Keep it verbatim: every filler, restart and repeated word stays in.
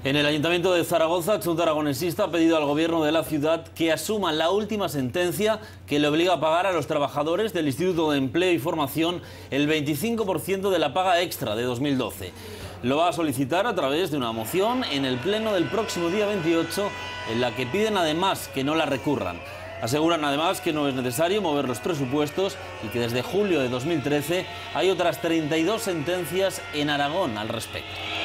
En el Ayuntamiento de Zaragoza, Junta Aragonesista ha pedido al gobierno de la ciudad que asuma la última sentencia que le obliga a pagar a los trabajadores del Instituto de Empleo y Formación el veinticinco por ciento de la paga extra de dos mil doce. Lo va a solicitar a través de una moción en el pleno del próximo día veintiocho, en la que piden además que no la recurran. Aseguran además que no es necesario mover los presupuestos y que desde julio de dos mil trece hay otras treinta y dos sentencias en Aragón al respecto.